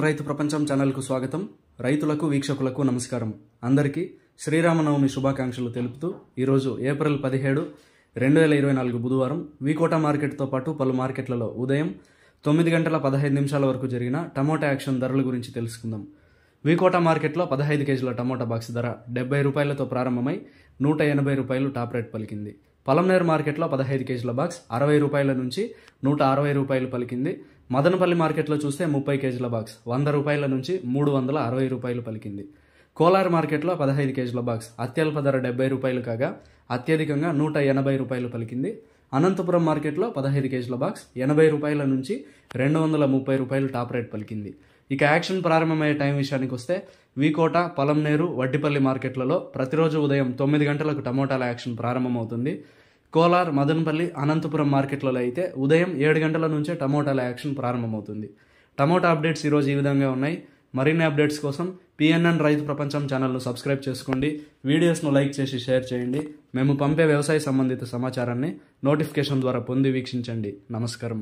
రైతు ప్రపంచం ఛానల్ కు స్వాగతం. రైతులకు వీక్షకులకు నమస్కారం. అందరికీ శ్రీరామనవమి శుభాకాంక్షలు తెలుపుతూ ఈ రోజు ఏప్రిల్ 17, 2024 బుధవారం వికోట మార్కెట్ తో పాటు పలు మార్కెట్లలో ఉదయం 9:15 వరకు జరిగిన టమోటా యాక్షన్ ధరల గురించి తెలుసుకుందాం. వికోట మార్కెట్లో 15 కేజీల టమోటా బాక్స్ ధర 70 రూపాయలతో ప్రారంభమై 180 రూపాయలు టాప్ రేట్ పలికింది. పలంనేరు మార్కెట్లో 15 కేజీల బాక్స్ 60 రూపాయల నుంచి 160 రూపాయలు పలికింది. మదనపల్లి మార్కెట్లో చూస్తే 30 కేజీల బాక్స్ 100 రూపాయల నుంచి 360 రూపాయలు పలికింది. కోలార్ మార్కెట్లో 15 కేజీల బాక్స్ అత్యల్ప ధర 70 రూపాయలు కాగా అత్యధికంగా 180 రూపాయలు పలికింది. అనంతపురం మార్కెట్లో 15 కేజీల బాక్స్ 80 రూపాయల నుంచి 230 రూపాయలు టాప్ రేట్ పలికింది. ఇక యాక్షన్ ప్రారంభమయ్యే టైం విషయానికి వస్తే వికోట, పలంనేరు, వడ్డిపల్లి మార్కెట్లలో ప్రతిరోజు ఉదయం 9 గంటలకు టమోటాల యాక్షన్ ప్రారంభమవుతుంది. కోలార్, మదనపల్లి, అనంతపురం మార్కెట్లలో అయితే ఉదయం 7 గంటల నుంచే టమోటాల యాక్షన్ ప్రారంభమవుతుంది. టమోటా అప్డేట్స్ ఈరోజు ఈ విధంగా ఉన్నాయి. మరిన్ని అప్డేట్స్ కోసం PNN రైతు ప్రపంచం ఛానల్ను సబ్స్క్రైబ్ చేసుకోండి. వీడియోస్ను లైక్ చేసి షేర్ చేయండి. మేము పంపే వ్యవసాయ సంబంధిత సమాచారాన్ని నోటిఫికేషన్ ద్వారా పొంది వీక్షించండి. నమస్కారం.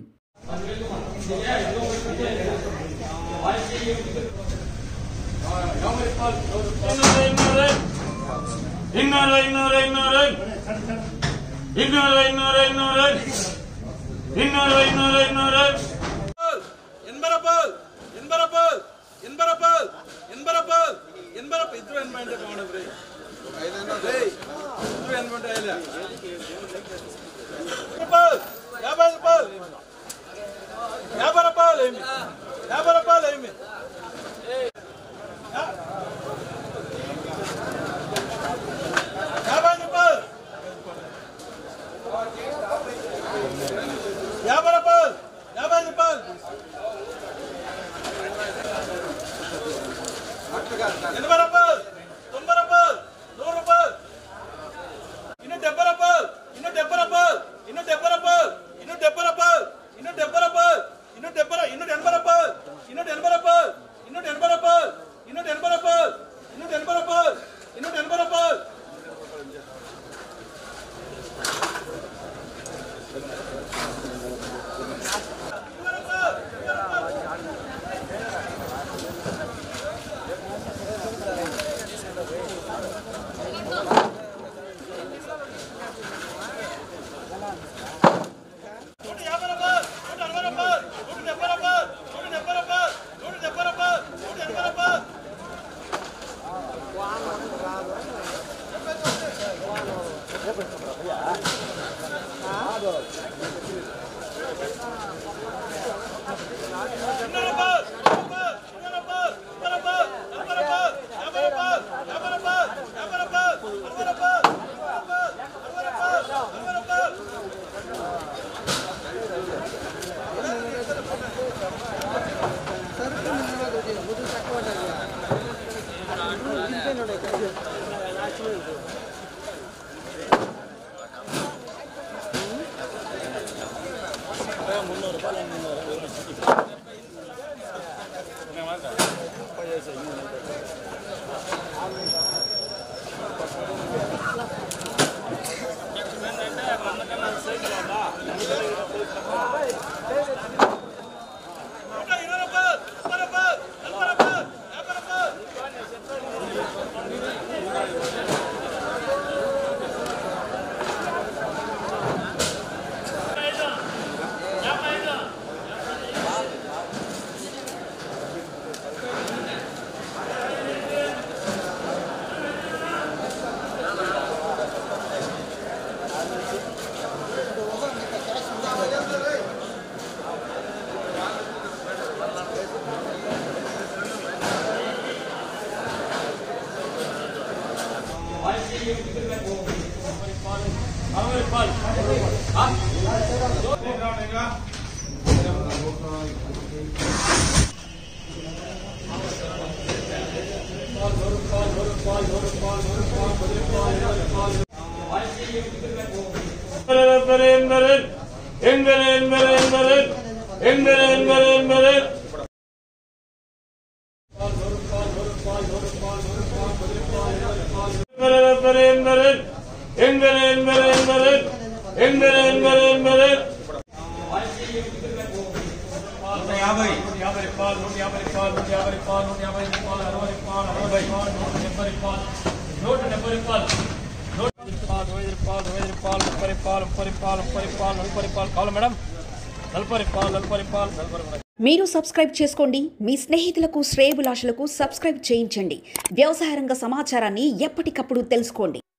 మీరు సబ్స్క్రైబ్ చేసుకోండి. మీ స్నేహితులకు శ్రేయోభిలాషులకు సబ్స్క్రైబ్ చేయించండి. వ్యవసాయ రంగ సమాచారాన్ని ఎప్పటికప్పుడు తెలుసుకోండి.